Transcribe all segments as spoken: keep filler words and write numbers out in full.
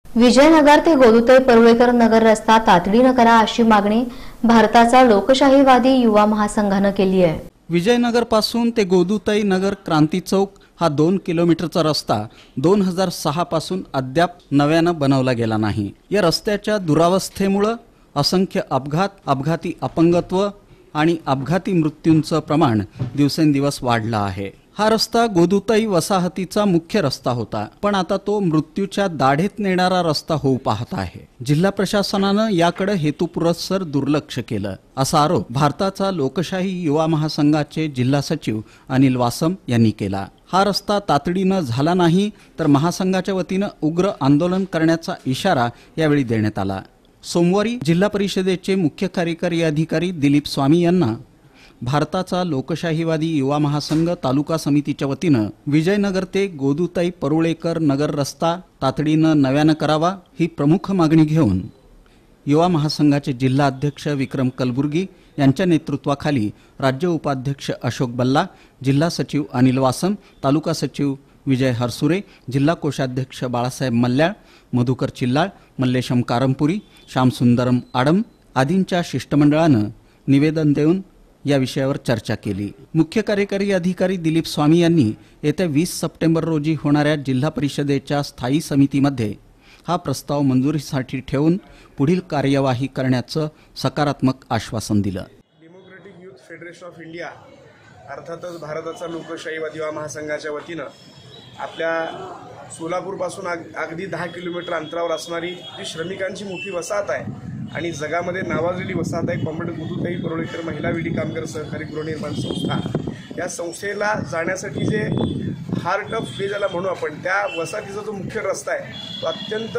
विजयनगर ते गोदुताई परुळेकर नगर रस्ता तातडीने करा अशी मागणी भारताचा लोकशाहीवादी युवा महासंघाने केली आहे। विजयनगर पासून ते गोदुताई नगर क्रांती चौक हा दोन किलोमीटरचा रस्ता दोन हजार सहा पासून अद्याप नव्याने बनवला गेला नाही। या रस्त्याच्या दुरावस्थेमुळे असंख्य अपघात, अपघाती अपंगत्व आणि अपघाती मृत्यूंचं प्रमाण दिवसेंदिवस वाढलं आहे। हा रस्ता गोदुताई वसाहतीचा मुख्य रस्ता होता, पण आता तो मृत्यूच्या दाढेत नेणारा रस्ता होऊ पाहत आहे। जिल्हा प्रशासनाने याकडे हेतुपुरस्सर दुर्लक्ष केलं असा आरोप भारताचा लोकशाही युवा महासंघाचे जिल्हा सचिव अनिल वासम यांनी केला। हा रस्ता तातडीने झाला नाही तर महासंघाच्या वतीने उग्र आंदोलन करण्याचा इशारा यावेळी देण्यात आला। सोमवारी जिल्हा परिषदेचे मुख्य कार्यकारी अधिकारी दिलीप स्वामी यांना भारताचा लोकशाहीवादी युवा महासंघ तालुका समितीच्या वतीने विजयनगर ते गोदुताई परुळेकर नगर रस्ता तातडीने नव्याने करावा ही प्रमुख मागणी घेऊन युवा महासंघाचे जिल्हा अध्यक्ष विक्रम कलबुर्गी यांच्या नेतृत्वाखाली राज्य उपाध्यक्ष अशोक बल्ला, जिल्हा सचिव अनिल वासम, तालुका सचिव विजय हरसुरे, जिल्हा कोषाध्यक्ष बाळासाहेब मल्ल्याळ, मधुकर चिल्लाळ, मल्लेशम कारंपुरी, श्यामसुंदरम आडम आदींच्या शिष्टमंडळाने निवेदन देऊन या विषयावर चर्चा केली। मुख्य कार्यकारी अधिकारी दिलीप स्वामी यांनी येत्या वीस सप्टेंबर रोजी होणाऱ्या जिल्हा परिषदेच्या स्थायी समितीमध्ये हा प्रस्ताव मंजुरीसाठी ठेवून पुढील कार्यवाही करण्याचं सकारात्मक आश्वासन दिलं। Democratic youth federation of India अर्थातच भारताचा लोकशाहीवादी युवा महासंघाच्या वतीनं आपल्या सोलापूरपासून अगदी दहा किलोमीटर अंतरावर असणारी जी श्रमिकांची मोठी वसाहत आहे आणि जगामध्ये नावाजलेली वसाहत आहे कॉम्रेड गोदुताई परुळेकर महिला विडी कामगार सहकारी गृहनिर्माण संस्था, या संस्थेला जाण्यासाठी जे हार्ट ऑफ वे ज्याला म्हणू आपण, त्या वसाहतीचा जो मुख्य रस्ता आहे तो अत्यंत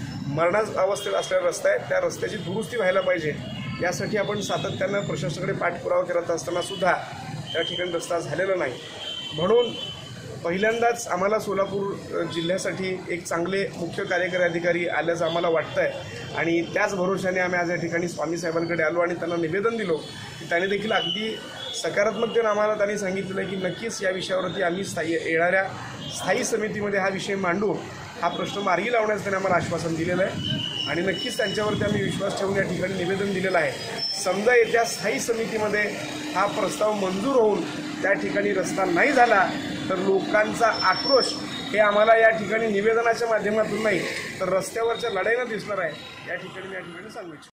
मरणाच अवस्थेत असलेला रस्ता आहे। त्या रस्त्याची दुरुस्ती व्हायला पाहिजे, यासाठी आपण सातत्यानं प्रशासनाकडे पाठपुरावा करत असताना सुद्धा त्या ठिकाणी रस्ता झालेला नाही। म्हणून पहिल्यांदाच आम्हाला सोलापूर जिल्ह्यासाठी एक चांगले मुख्य कार्यकारी अधिकारी आल्याचं आम्हाला वाटतं आहे आणि त्याच भरोशाने आम्ही आज या ठिकाणी स्वामी साहेबांकडे आलो आणि त्यांना निवेदन दिलो की त्यांनी देखील अगदी सकारात्मकतेने आम्हाला त्यांनी सांगितलं की नक्कीच या विषयावरती आम्ही स्थायी येणाऱ्या स्थायी समितीमध्ये हा विषय मांडू, हा प्रश्न मार्गी लावण्याचं त्यांनी आम्हाला आश्वासन दिलेलं आहे आणि नक्कीच त्यांच्यावरती आम्ही विश्वास ठेवून या ठिकाणी निवेदन दिलेलं आहे। समजा येत्या स्थायी समितीमध्ये हा प्रस्ताव मंजूर होऊन त्या ठिकाणी रस्ता नाही झाला तर लोकांचा आक्रोश हे आम्हाला या ठिकाणी निवेदनाच्या माध्यमातून नाही तर रस्त्यावरच्या लढाईनं दिसणार आहे, या ठिकाणी या ठिकाणी सांगू इच्छितो।